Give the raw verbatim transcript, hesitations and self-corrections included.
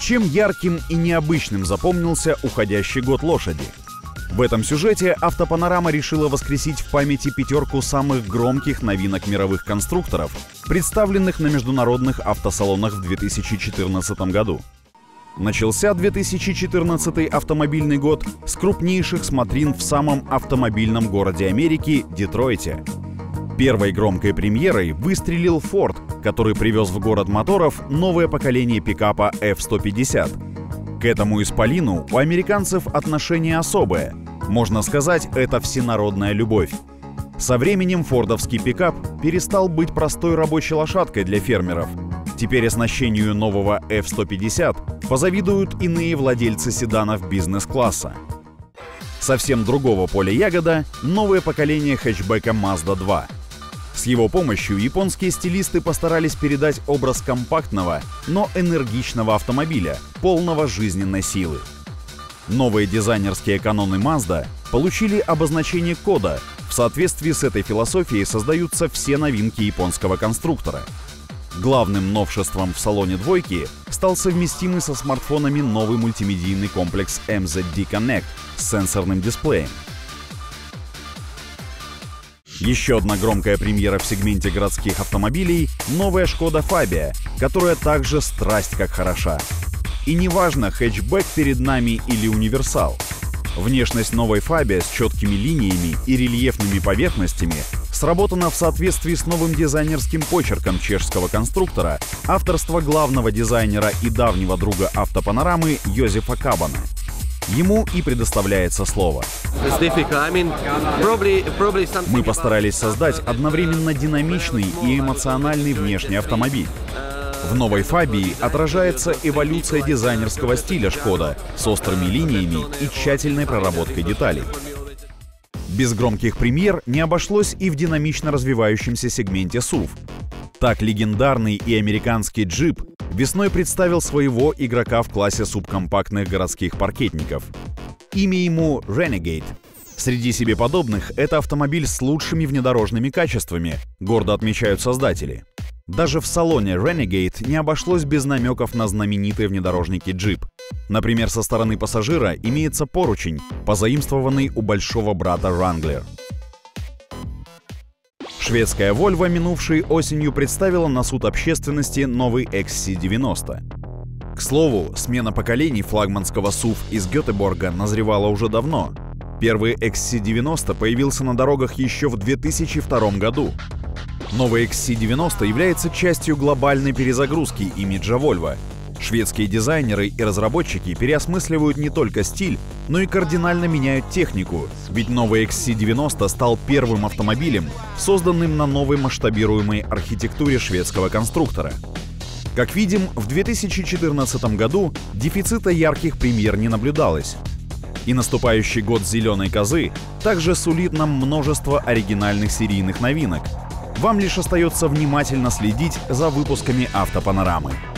Чем ярким и необычным запомнился уходящий год лошади? В этом сюжете Автопанорама решила воскресить в памяти пятерку самых громких новинок мировых конструкторов, представленных на международных автосалонах в две тысячи четырнадцатом году. Начался две тысячи четырнадцатый автомобильный год с крупнейших смотрин в самом автомобильном городе Америки – Детройте. Первой громкой премьерой выстрелил Ford, который привез в город моторов новое поколение пикапа эф сто пятьдесят. К этому исполину у американцев отношение особое. Можно сказать, это всенародная любовь. Со временем фордовский пикап перестал быть простой рабочей лошадкой для фермеров. Теперь оснащению нового эф сто пятьдесят позавидуют иные владельцы седанов бизнес-класса. Совсем другого поля ягода – новое поколение хэтчбека Mazda два. С его помощью японские стилисты постарались передать образ компактного, но энергичного автомобиля, полного жизненной силы. Новые дизайнерские каноны Mazda получили обозначение кода. В соответствии с этой философией создаются все новинки японского конструктора. Главным новшеством в салоне двойки стал совместимый со смартфонами новый мультимедийный комплекс эм зет ди Connect с сенсорным дисплеем. Еще одна громкая премьера в сегменте городских автомобилей – новая Шкода Фабия, которая также страсть как хороша. И неважно, хэтчбэк перед нами или универсал. Внешность новой Фабия с четкими линиями и рельефными поверхностями сработана в соответствии с новым дизайнерским почерком чешского конструктора, авторства главного дизайнера и давнего друга Автопанорамы Йозефа Кабана. Ему и предоставляется слово. Мы постарались создать одновременно динамичный и эмоциональный внешний автомобиль. В новой Фабии отражается эволюция дизайнерского стиля Шкода с острыми линиями и тщательной проработкой деталей. Без громких премьер не обошлось и в динамично развивающемся сегменте эс ю ви. Так, легендарный и американский джип весной представил своего игрока в классе субкомпактных городских паркетников. Имя ему Renegade. Среди себе подобных это автомобиль с лучшими внедорожными качествами, гордо отмечают создатели. Даже в салоне Renegade не обошлось без намеков на знаменитые внедорожники Jeep. Например, со стороны пассажира имеется поручень, позаимствованный у большого брата Wrangler. Шведская Volvo минувшей осенью представила на суд общественности новый икс си девяносто. К слову, смена поколений флагманского эс ю ви из Гетеборга назревала уже давно. Первый икс си девяносто появился на дорогах еще в две тысячи втором году. Новый икс си девяносто является частью глобальной перезагрузки имиджа Volvo. Шведские дизайнеры и разработчики переосмысливают не только стиль, но и кардинально меняют технику, ведь новый икс си девяносто стал первым автомобилем, созданным на новой масштабируемой архитектуре шведского конструктора. Как видим, в две тысячи четырнадцатом году дефицита ярких премьер не наблюдалось. И наступающий год зеленой козы также сулит нам множество оригинальных серийных новинок. Вам лишь остается внимательно следить за выпусками Автопанорамы.